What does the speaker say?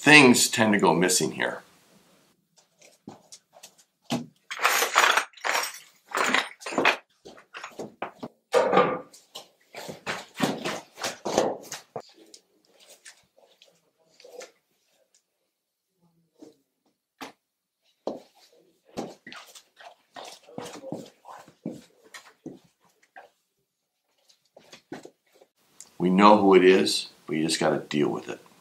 things tend to go missing here. We know who it is, but you just got to deal with it.